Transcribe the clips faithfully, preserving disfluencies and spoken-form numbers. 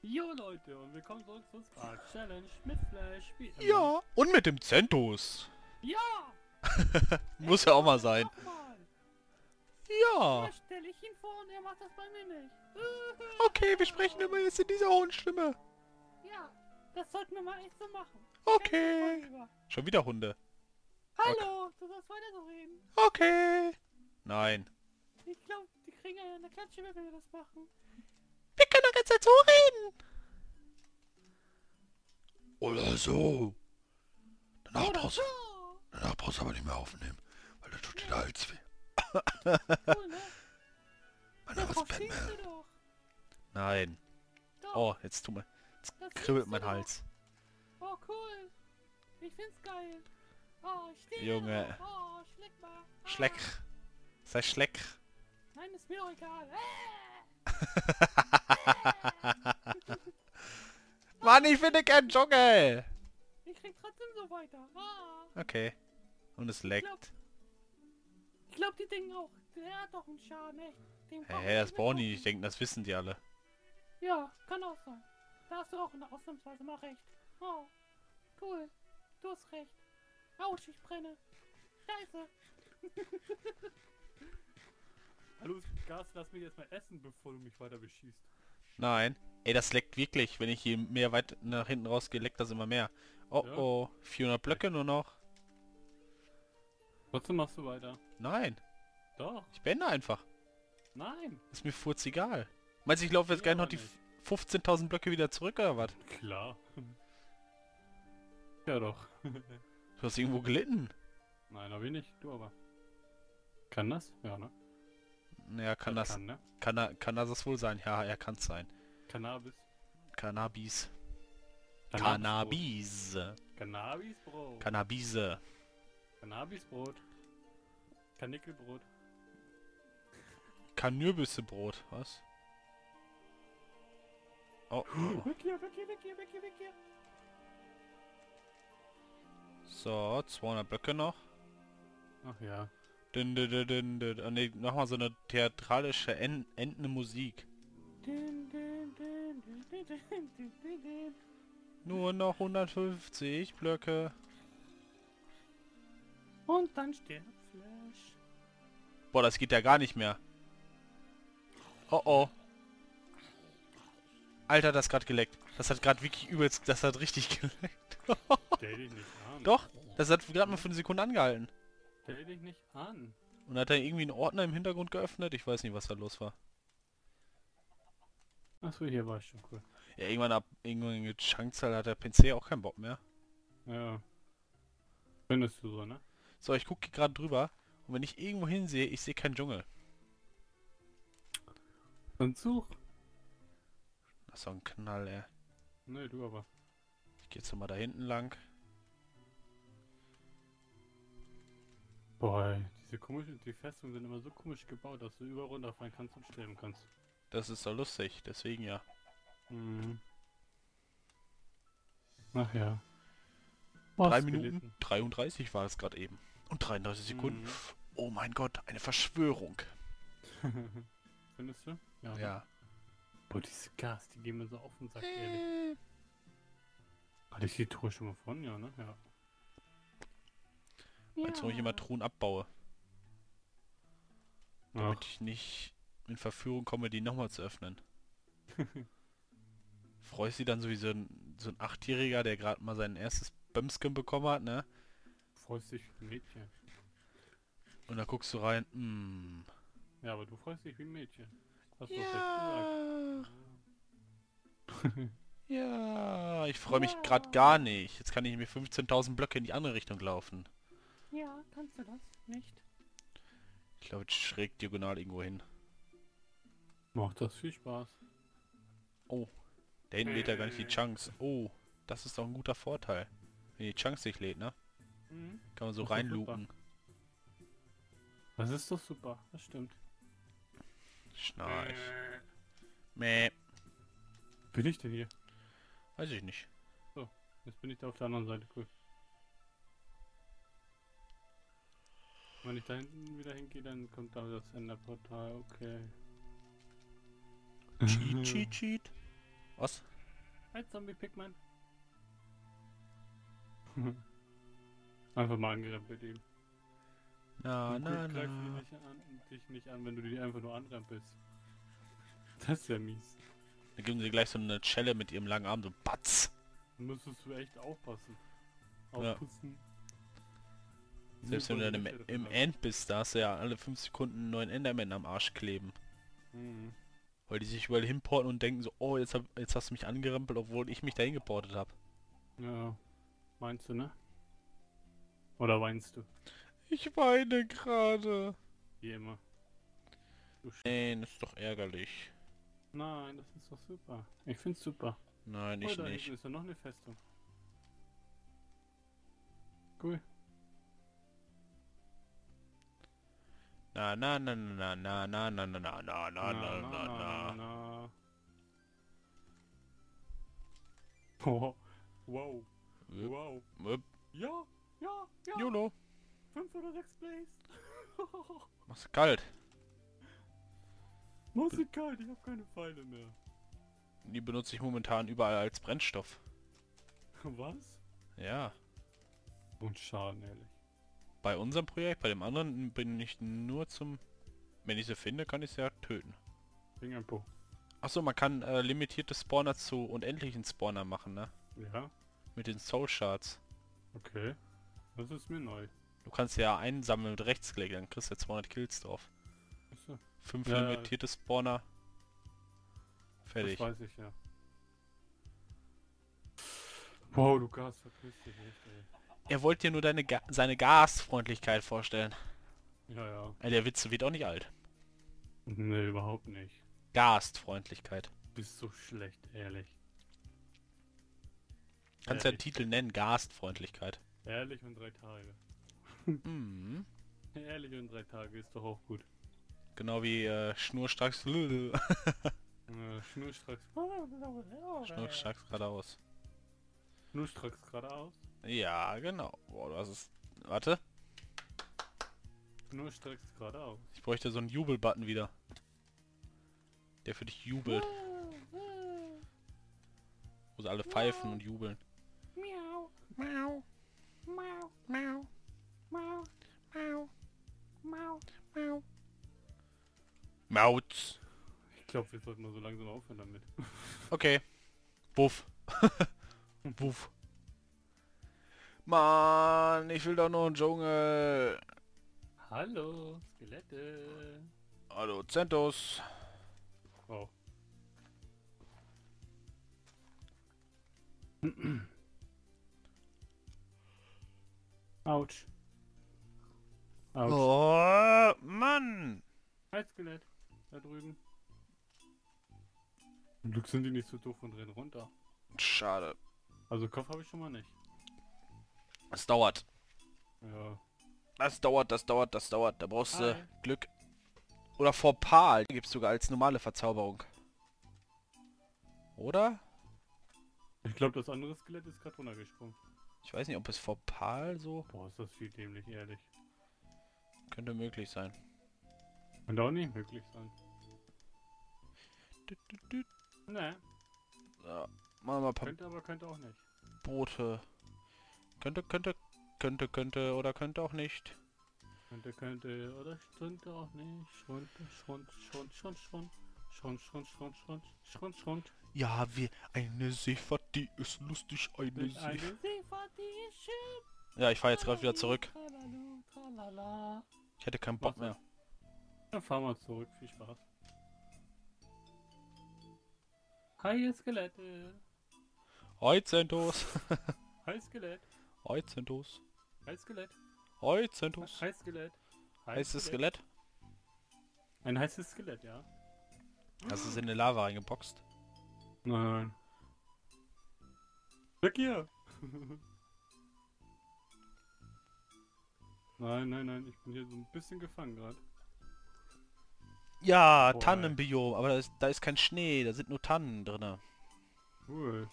Jo Leute, und willkommen zurück zu Spark Challenge mit Flash, wie immer. Ja, und mit dem Zentus. Ja! Muss ja auch mal sein. Mal. Ja. Hier stelle ich ihn vor und er macht das bei mir nicht. Okay, wir sprechen immer jetzt in dieser hohen Stimme. Ja, das sollten wir mal echt so machen. Okay. Schon wieder Hunde. Hallo, du sollst weiter so reden. Okay. Nein. Ich glaube, die kriegen ja eine Klatsche, wenn wir das machen. Wir können doch jetzt dazu reden. Oder so. Danach Oder brauchst, so. danach brauchst du aber nicht mehr aufnehmen, weil da tut dir der Hals weh. Cool, ne? Mein Ja, Name ist drauf stehst Batman. du doch. Nein. Doch, Oh, jetzt tut mir... Jetzt das kribbelt siehst mein du doch. Hals. Oh, cool. Ich find's geil. Oh, ich stehe Junge. drauf. Oh, schleck mal. Ah. Schleck. Sei Schleck. Nein, ist mir doch egal. Äh. Mann, ich finde keinen Dschungel. Ich krieg trotzdem so weiter. Ah. Okay. Und es Ich leckt. glaub, ich glaub, die denken auch, der hat doch einen Schaden, echt. Dem Hä, brauchen hey, wir das nicht brauchen mehr die nicht denken, das wissen die alle. gucken. Ja, kann auch sein. Da hast du auch eine Ausnahmsweise mal recht. Oh, cool. Du hast recht. Autsch, ich brenne. Scheiße. Hallo, Gas, lass mich jetzt mal essen, bevor du mich weiter beschießt. Nein. Ey, das leckt wirklich. Wenn ich hier mehr weit nach hinten rausgehe, leckt das immer mehr. Oh Ja. oh, vierhundert Blöcke nur noch. Trotzdem machst du weiter. Nein, Doch. ich beende einfach. Nein. Ist mir furz egal. Meinst du, ich laufe jetzt Nee, gleich noch aber die nicht. fünfzehntausend Blöcke wieder zurück oder was? Klar. Ja doch. Du hast irgendwo gelitten. Nein, hab ich nicht. Du aber. Kann das? Ja, ne? Naja, kann das, Kann, ne? kann, er, kann das das wohl sein? Ja, er kann es sein. Cannabis. Cannabis. Cannabis. Cannabis. Cannabisbrot. Cannabise. Cannabisbrot. Karnickelbrot. Kanürbissebrot. Was? Oh, oh. Weg hier, weg hier, weg hier, weg hier, weg hier. So, zweihundert Blöcke noch. Ach ja. Dün, dün, dün, dün, dün. Oh, nee, nochmal so eine theatralische en endende Musik. Dün, dün, dün, dün, dün, dün, dün, dün, dün. Nur noch hundertfünfzig Blöcke. Und dann stirbt Flash. Boah, das geht ja gar nicht mehr. Oh oh. Alter, das hat gerade geleckt. Das hat gerade wirklich übelst... Das hat richtig geleckt. Stell dich nicht an. Doch, das hat gerade mal für eine Sekunde angehalten. Stell dich nicht an. Und hat er irgendwie einen Ordner im Hintergrund geöffnet. Ich weiß nicht, was da los war. Achso, hier war ich schon cool. Ja, irgendwann ab irgendwann mit Chunkzahl hat der P C auch keinen Bock mehr. Ja. Findest du so, ne? So, ich gucke gerade drüber. Und wenn ich irgendwo hinsehe, ich sehe keinen Dschungel. Dann such. Das ist doch ein Knall, ey. Ne, du aber. Ich gehe jetzt mal da hinten lang. Boah, ey, diese komischen, die Festungen sind immer so komisch gebaut, dass du überall runterfallen kannst und sterben kannst. Das ist doch lustig, deswegen ja. Mhm. Ach ja. Drei Minuten dreiunddreißig war es gerade eben. Und dreiunddreißig Sekunden. Mhm. Oh mein Gott, eine Verschwörung. Findest du? Ja. ne? Ja. Boah, diese Gas, die gehen mir so auf den Sack, ehrlich. Äh, Hatte ich die Truhe schon mal von? Ja, ne? Ja. Als wenn ich immer Truhen abbaue. Damit Ach, ich nicht in Verführung komme, die nochmal zu öffnen. Freust du dich dann so wie so ein, so ein Achtjähriger, der gerade mal sein erstes Bömsken bekommen hat, ne? freust dich wie ein Mädchen. Und da guckst du rein, hm. Ja, aber du freust dich wie ein Mädchen. Hast du doch selbst Ja. gesagt. Ja, ich freue mich Ja. gerade gar nicht. Jetzt kann ich mir fünfzehntausend Blöcke in die andere Richtung laufen. Ja, kannst du das? Nicht? Ich glaube, jetzt schräg diagonal irgendwo hin. Macht das viel Spaß. Oh, da hinten lädt ja gar nicht die Chunks. Oh, das ist doch ein guter Vorteil. Wenn die Chunks sich lädt, ne? Mhm. Kann man so Das ist doch reinluken. Das ist doch super, das stimmt. Schnarch. Mäh. Bin ich denn hier? Weiß ich nicht. Jetzt bin ich da auf der anderen Seite, cool. Wenn ich da hinten wieder hingehe, dann kommt da das Enderportal, okay. Cheat, cheat, cheat. Was? Hi Zombie Pigman. Einfach mal angerempelt ihm. Na, Und na, gut, greifen die na. nicht an, dich nicht an, wenn du die einfach nur anrempelst. Das ist ja mies. Dann geben sie gleich so eine Schelle mit ihrem langen Arm, so Batz. Dann müsstest du echt aufpassen. Ja. Aufpassen. Selbst wenn du dann im, im End bist, da hast du ja alle fünf Sekunden einen neuen Enderman am Arsch kleben. Mhm. Weil die sich überall hinporten und denken so, oh, jetzt, hab, jetzt hast du mich angerempelt, obwohl ich mich dahin geportet habe. Ja. Meinst du, ne? Oder weinst du? Ich weine gerade. Wie immer. Du Sch Nein, das ist doch ärgerlich. Nein, das ist doch super. Ich find's super. Nein, Oh, ich da nicht. hinten ist ja noch eine Festung. Cool. Na, na, na, na, na, na, na, na, na, na, na, na, na, na. na. Oh, wow. Wip, Wow. wip. Ja, ja, ja. YOLO. Fünf oder sechs Plays. Mach's kalt. Musik kalt, ich habe keine Pfeile mehr. Die benutze ich momentan überall als Brennstoff. Was? Ja. Und Schaden, ehrlich. Bei unserem Projekt, bei dem anderen bin ich nur zum... Wenn ich sie finde, kann ich sie ja töten. Fingerpo. Achso, man kann äh, limitierte Spawner zu unendlichen Spawner machen, ne? Ja, Mit den Soul Shards. okay. Das ist mir neu. Du kannst ja einsammeln mit Rechtsklick, dann kriegst du ja zweihundert Kills drauf. Achso, Fünf Ja, ja. limitierte Spawner. Fertig. das weiß ich ja. Wow, du Gas, verpiss dich echt, ey. Er wollte dir nur deine Ga seine Gasfreundlichkeit vorstellen. Ja, ja. Äh, Der Witz wird auch nicht alt. Nee, überhaupt nicht. Gastfreundlichkeit. Bist so schlecht, ehrlich. Kannst ja Ehrlich. den Titel nennen, Gastfreundlichkeit. Ehrlich und drei Tage. Mhm. Ehrlich und drei Tage ist doch auch gut. Genau wie äh, Schnurstracks. Äh, schnurstracks. Schnurstracks geradeaus. Schnurstracks geradeaus. Ja, genau. Boah, du hast es. Warte. Schnurstracks geradeaus. Ich bräuchte so einen Jubelbutton wieder. Der für dich jubelt. Wo sie alle pfeifen und jubeln. Miau, Mau, mau, mau, mau, mau, mau. mau. Mauz. Ich glaube, wir sollten mal so langsam aufhören damit. Okay. Wuff. Wuff. Mann, ich will doch nur einen Dschungel. Hallo, Skelette. Hallo, Zentos. Wow. Autsch. Autsch. Oh, Mann. Hi, Skelett. Da drüben. Zum Glück sind die nicht so doof und rennen runter. Schade. Also Kopf habe ich schon mal nicht. Es dauert. Ja. Das dauert, das dauert, das dauert. Da brauchst du Hi. Glück. Oder Vorpal gibt es sogar als normale Verzauberung. Oder? Ich glaube, das andere Skelett ist gerade runtergesprungen. Ich weiß nicht, ob es Vorpal so... Boah, ist das viel dämlich, ehrlich. Könnte möglich sein. Könnte auch nicht möglich sein. Düt, düt, düt. Ne, So, machen wir mal ein paar könnte aber könnte auch nicht. Boote. Könnte, könnte, könnte, könnte oder könnte auch nicht. Könnte, könnte oder könnte auch nicht. Schrund, schrund, schrund, schrund, schrund. Schrund, schrund, schrund, schrund, schrund, schrund. Ja, wie eine Seefahrt, die ist lustig, eine Mit Seefahrt. einem Seefahrt, die ist schön. Ja, ich fahre jetzt gerade wieder zurück. Tralalu, tralala. Ich hätte keinen Bock mehr. Dann fahren wir zurück. Viel Spaß. Hi, ihr Skelette. Hoi, Zentos. Hi, Skelett. Hoi, Zentos. Hi, Skelett. Hoi, Zentos. Hi, Skelett. Hi, Heißes Skelett? Ein heißes Skelett, ja. Hast du es in eine Lava reingeboxt? Nein. Weg hier! Nein, nein, nein, ich bin hier so ein bisschen gefangen gerade. Ja, Boah, Tannenbiom, aber da ist, da ist kein Schnee, da sind nur Tannen drin. Cool.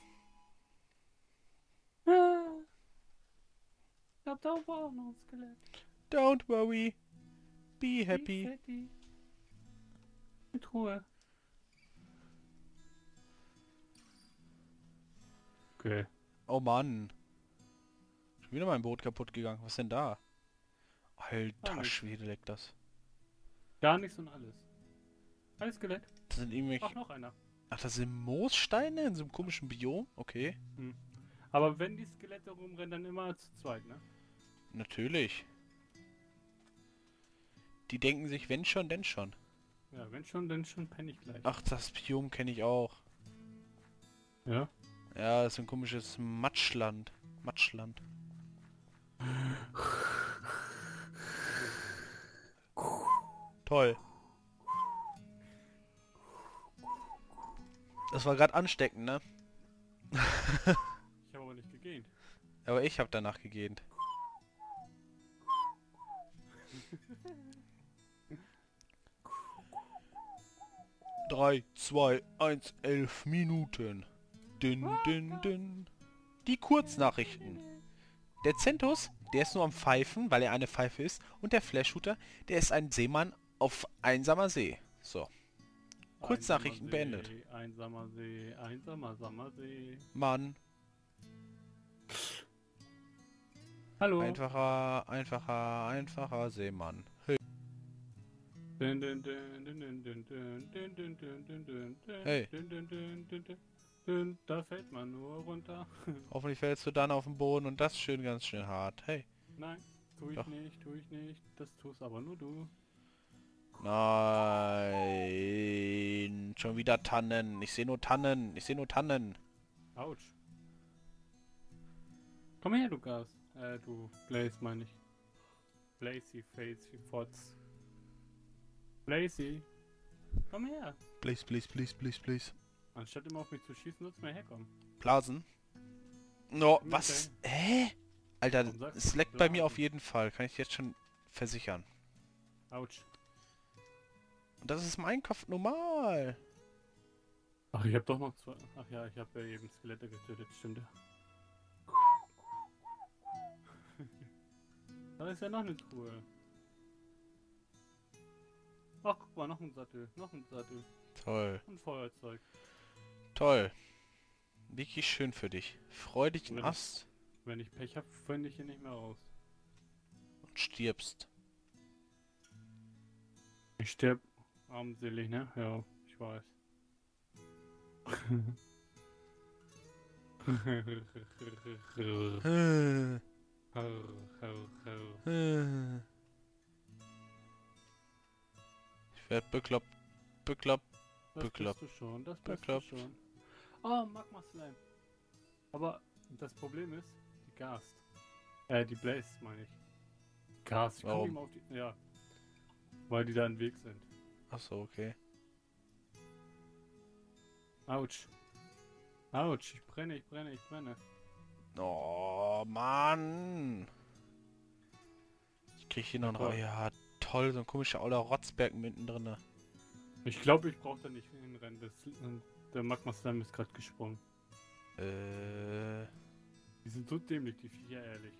Ah. Ich glaub, da war auch noch ein Skelett. Don't worry. Be happy. Happy. Mit Ruhe. Okay. Oh Mann. Schon wieder mein Boot kaputt gegangen. Was ist denn da? Alter nichts. Schwede, leckt das. Gar nichts und alles. Ein Skelett. Das sind irgendwelche... Ach, noch einer. Ach, das sind Moossteine in so einem komischen Biom? Okay. Hm. Aber wenn die Skelette rumrennen, dann immer zu zweit, ne? Natürlich. Die denken sich, wenn schon, denn schon. Ja, wenn schon, dann schon penne ich gleich. Ach, das Biom kenne ich auch. Ja? Ja, das ist ein komisches Matschland. Matschland. Toll. Das war gerade ansteckend, ne? Ich habe aber nicht gegähnt. Aber ich habe danach gegähnt. Drei, zwei, eins, elf Minuten. Din, din, din. Die Kurznachrichten. Der Zentus, der ist nur am Pfeifen, weil er eine Pfeife ist. Und der Flash-Shooter, der ist ein Seemann auf einsamer See. So. Kurznachrichten Einsamer beendet. See, einsamer See, einsamer Sommersee. Mann. Hallo. Einfacher, einfacher, einfacher Seemann. Hey. Dun, dun, dun, dun, dun, dun, dun, dun, dun, dun, dun, dun, dun, Hey. dun, dun, dun, dun, dun, dun. Da fällt man nur runter. Hoffentlich fällst du dann auf den Boden und das schön, ganz schön hart. Hey. Nein, tu ich Doch. nicht, tu ich nicht. Das tust aber nur du. Nein. Schon wieder Tannen. Ich sehe nur Tannen. Ich sehe nur Tannen. Autsch. Komm her, du Gas. Äh, du Blaze, meine ich. Blazy Face, wie Fotz. Blazy. Komm her. Please, please, please, please, please. Anstatt immer auf mich zu schießen, sollst du mal herkommen. Blasen. No, Okay. was? Hä? Alter, Warum sagst es du leckt bei mir Blasen? auf jeden Fall. Kann ich jetzt schon versichern. Autsch. Und das ist mein Kopf normal. Ach, ich hab doch noch zwei. Ach ja, ich hab ja eben Skelette getötet, stimmt ja. Da ist ja noch eine Truhe. Ach, guck mal, noch ein Sattel, noch ein Sattel. Toll. Und Feuerzeug. Toll. Wirklich schön für dich. Freu dich in Wenn- Ast Wenn ich Pech hab, finde ich hier nicht mehr raus. und stirbst. Ich sterb armselig, ne? Ja, ich weiß. Äh, Hau, hau, hau. äh. Ich werd bekloppt. Bekloppt. Das Bekloppt. bist du schon, das bist Bekloppt. du schon. Oh, Magma Slime. Aber das Problem ist, die Gast. Äh, die Blaze, meine ich. Gast, ich komm Warum? nicht mal auf die... Ja. Weil die da im Weg sind. Achso, okay. Autsch. Autsch, ich brenne, ich brenne, ich brenne. Oh, Mann. Ich krieg hier noch... Toll. Oh, ja, toll. So ein komischer Oller Rotzberg mittendrin. Ich glaube, ich brauche da nicht hinrennen. Das, der Magma Slime ist gerade gesprungen. Äh... Die sind so dämlich, die Viecher, ehrlich.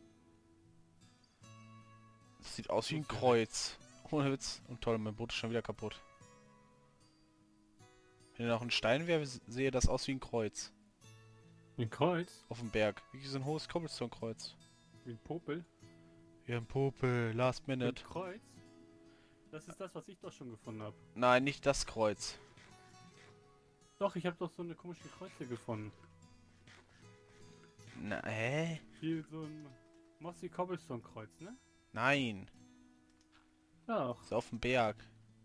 Das sieht aus wie ein Muss ja Kreuz. Ohne Witz. Und toll, mein Boot ist schon wieder kaputt. Wenn ihr noch einen Stein wäre, sehe das aus wie ein Kreuz. Ein Kreuz? Auf dem Berg. Wie so ein hohes Cobblestone-Kreuz. Wie ein Popel? Wie ein Popel. Last Ein minute. Kreuz? Das ist das, was ich doch schon gefunden habe. Nein, nicht das Kreuz. Doch, ich habe doch so eine komische Kreuze gefunden. Na, hä? Hier so ein Mossy Cobblestone Kreuz, ne? Nein. Doch. Das ist auf dem Berg.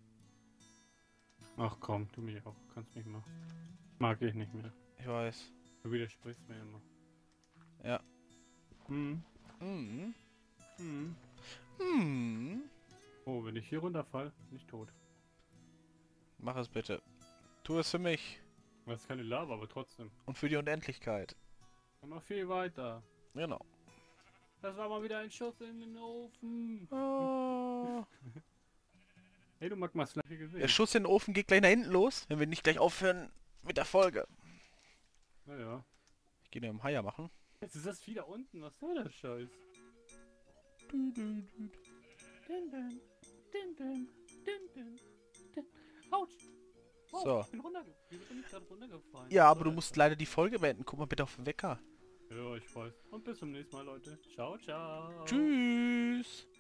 Ach komm, du mich auch. Kannst mich mal. Mag ich nicht mehr. Ich weiß. Du widersprichst mir immer. Ja. Hm. Hm. Hm. Hm. Oh, wenn ich hier runterfall, nicht tot. Mach es bitte. Tu es für mich. Das ist keine Lava, aber trotzdem. Und für die Unendlichkeit. Immer viel weiter. Genau. Das war mal wieder ein Schuss in den Ofen. Oh. Hey, du Magma Slime gesehen. Der Schuss in den Ofen geht gleich nach hinten los, wenn wir nicht gleich aufhören mit der Folge. Naja. Ich gehe dir im Haier machen. Jetzt ist das Vieh da unten. Was soll der Scheiß? Dun, dun, dun, dun, dun, dun, dun. Autsch. Oh, So. ich bin runterge Wie bin ich gerade runtergefallen? Ja, aber So, du musst leider die Folge beenden. Guck mal bitte auf den Wecker. Ja, ich weiß. Und bis zum nächsten Mal, Leute. Ciao, ciao. Tschüss.